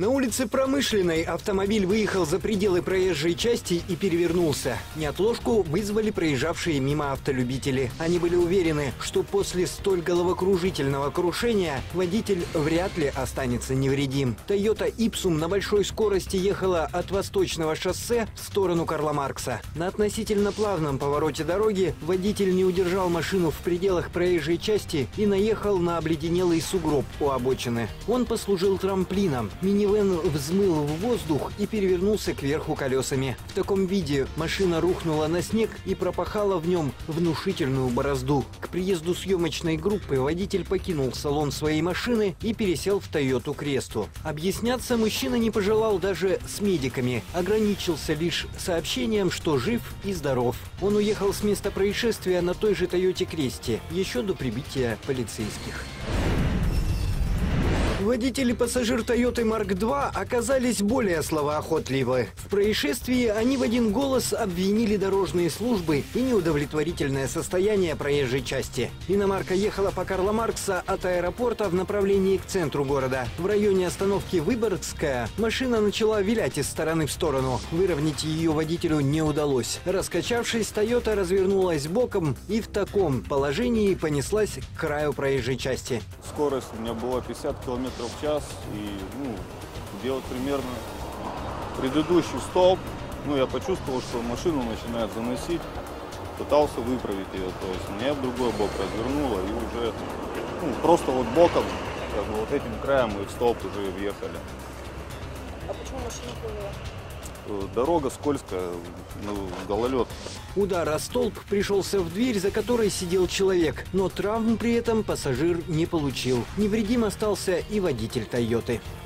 На улице Промышленной автомобиль выехал за пределы проезжей части и перевернулся. Неотложку вызвали проезжавшие мимо автолюбители. Они были уверены, что после столь головокружительного крушения водитель вряд ли останется невредим. Toyota Ipsum на большой скорости ехала от Восточного шоссе в сторону Карла Маркса. На относительно плавном повороте дороги водитель не удержал машину в пределах проезжей части и наехал на обледенелый сугроб у обочины. Он послужил трамплином. Минивэн взмыл в воздух и перевернулся кверху колесами. В таком виде машина рухнула на снег и пропахала в нем внушительную борозду. К приезду съемочной группы водитель покинул салон своей машины и пересел в Тойоту Кресту. Объясняться мужчина не пожелал даже с медиками, ограничился лишь сообщением, что жив и здоров. Он уехал с места происшествия на той же Тойоте Кресте еще до прибытия полицейских. Водитель и пассажир Toyota Mark II оказались более словоохотливы. В происшествии они в один голос обвинили дорожные службы и неудовлетворительное состояние проезжей части. Иномарка ехала по Карла Маркса от аэропорта в направлении к центру города. В районе остановки Выборгская машина начала вилять из стороны в сторону. Выровнять ее водителю не удалось. Раскачавшись, Toyota развернулась боком и в таком положении понеслась к краю проезжей части. Скорость у меня была 50 км в час, и делать примерно предыдущий столб, я почувствовал, что машину начинает заносить, пытался выправить ее, то есть меня в другой бок развернуло, и уже просто вот боком, вот этим краем мы в столб уже въехали. А почему машина плыла? Дорога скользкая, гололед. Удар о столб пришелся в дверь, за которой сидел человек, но травм при этом пассажир не получил. Невредим остался и водитель Тойоты.